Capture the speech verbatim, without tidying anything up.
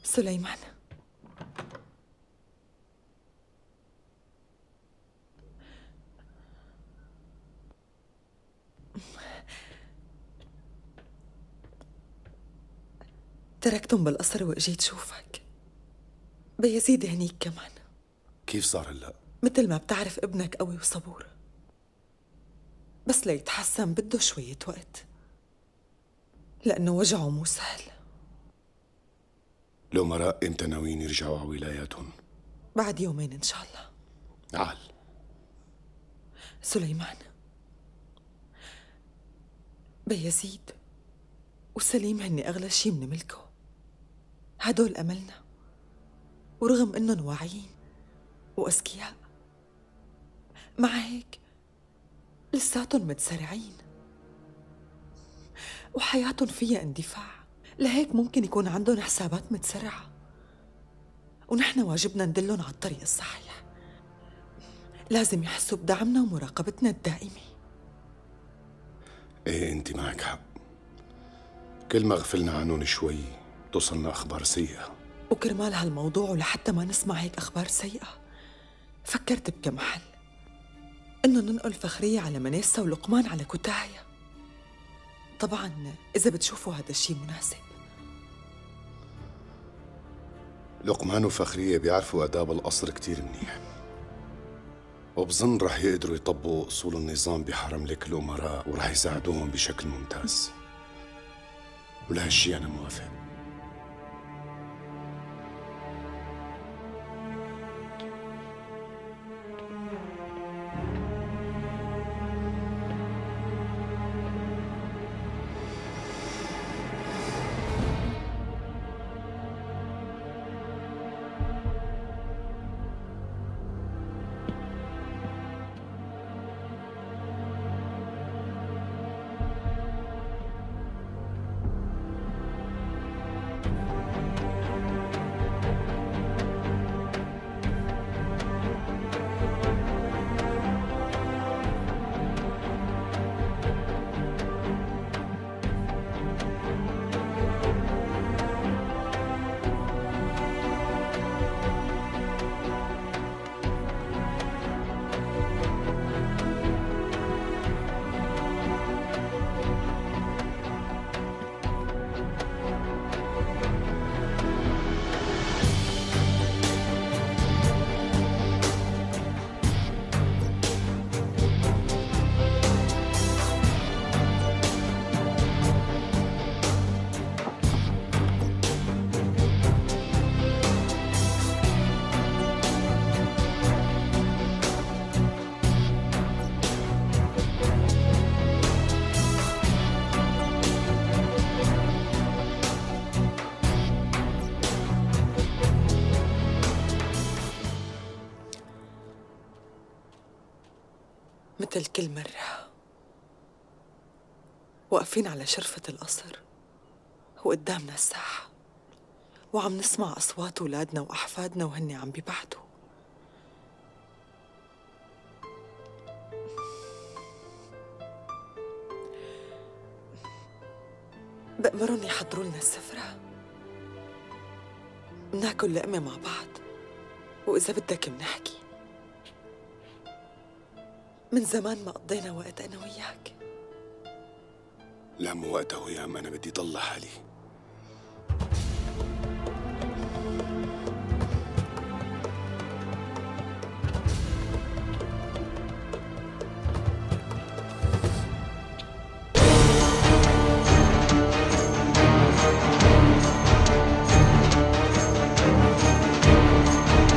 سليمان، تركتهم بالقصر واجيت شوفك. بيزيد هنيك كمان. كيف صار هلا؟ مثل ما بتعرف ابنك قوي وصبور، بس ليتحسن بده شوية وقت، لأنه وجعه مو سهل. الأمراء امتى ناويين يرجعوا على ولاياتهم؟ بعد يومين إن شاء الله. عال. سليمان، بيزيد وسليم هني أغلى شي بنملكه، هدول أملنا، ورغم إنهم واعيين وأذكياء، مع هيك لساتهم متسرعين وحياتهم فيها اندفاع، لهيك ممكن يكون عندهم حسابات متسرعة، ونحن واجبنا ندلهم على الطريق الصحيح. لازم يحسوا بدعمنا ومراقبتنا الدائمة. ايه انت معك حق، كل ما غفلنا عنهم شوي توصلنا أخبار سيئة. وكرمال هالموضوع ولحتى ما نسمع هيك أخبار سيئة، فكرت بكم حل، إنه ننقل فخرية على منيسة ولقمان على كتاهية. طبعاً إذا بتشوفوا هذا الشيء مناسب. لقمان وفخرية بيعرفوا آداب القصر كتير منيح، وبظن رح يقدروا يطبقوا أصول النظام بحرم لك الأمراء، ورح يساعدوهم بشكل ممتاز. ولهالشي أنا موافق. مثل كل مرة واقفين على شرفة القصر وقدامنا الساحة، وعم نسمع أصوات أولادنا وأحفادنا وهن عم بيبعتوا. بأمرهم يحضروا لنا السفرة، بناكل لقمة مع بعض، وإذا بدك بنحكي. من زمان ما قضينا وقت أنا وياك. لا مو وقتها ويام، أنا بدي ضل لحالي.